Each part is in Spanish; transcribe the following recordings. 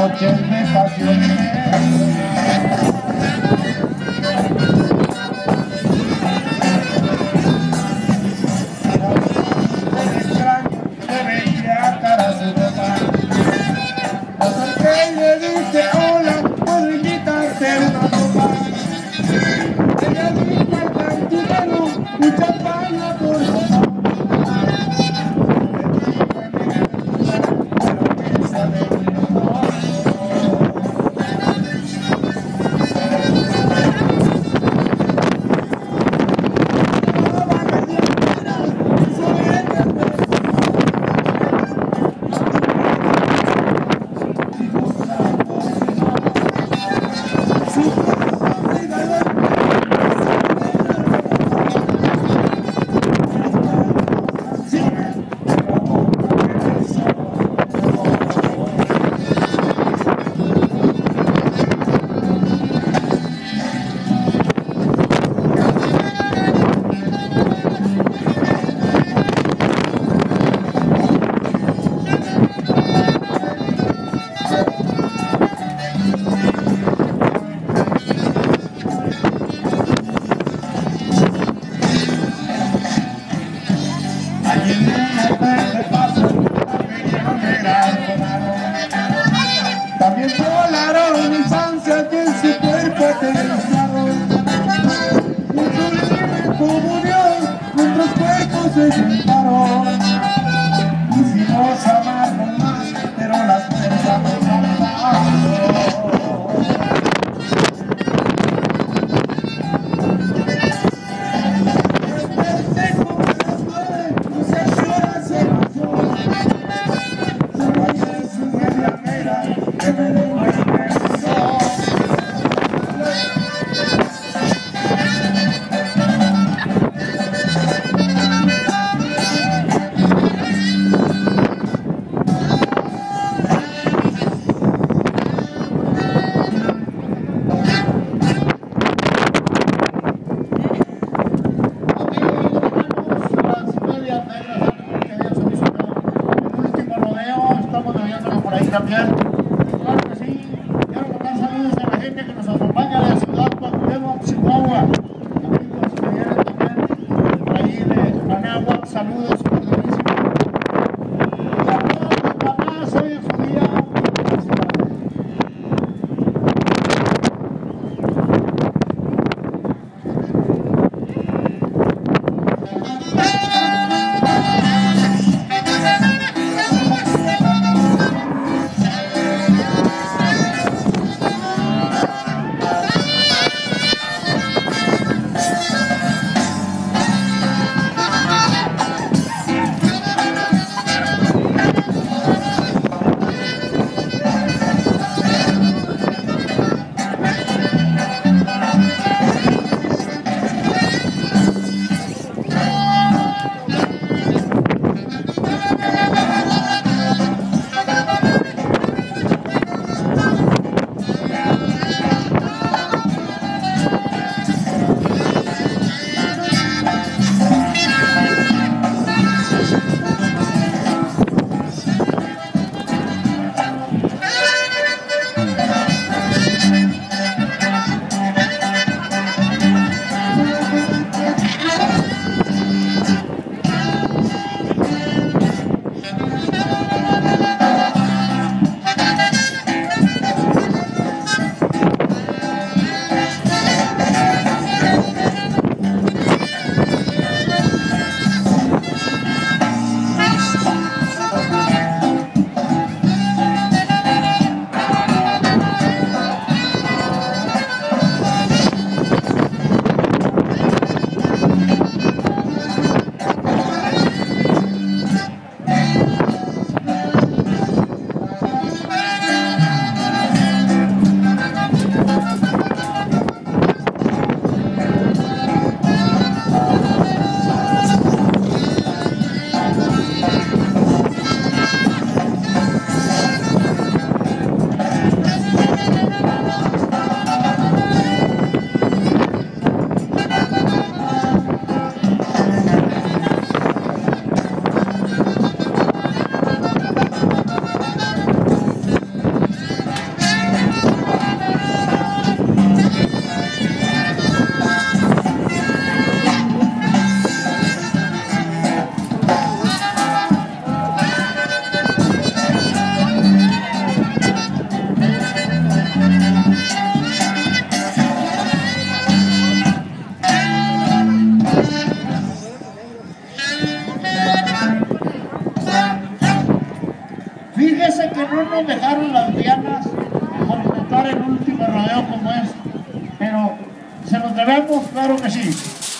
noches de pasión. También volaron infancia que en su cuerpo aterrizaron. Un sublime comunión, nuestros cuerpos se juntaron. Quisimos amarnos más, pero las fuerzas nos faltaron. También, claro que sí, quiero mandar saludos a la gente que nos acompaña de la ciudad de Chihuahua, amigos que vienen también por ahí de Anáhuac, saludos cordialísimos. Saludos, papá, soy en su día. que no nos dejaron las dianas por intentar el último rodeo como es, pero se los debemos, claro que sí.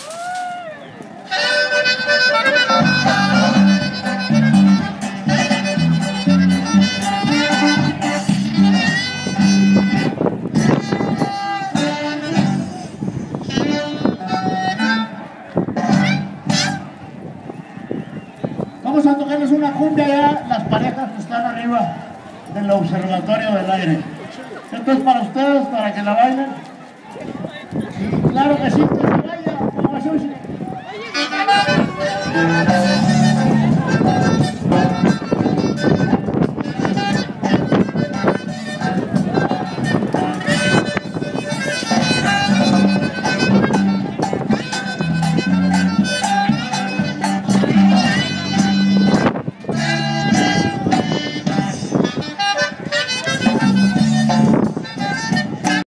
Vamos a tocarles una cumbia ya, las parejas que están arriba del observatorio del aire. Esto es para ustedes, para que la bailen. Y claro que sí, que se vaya, como Sushi.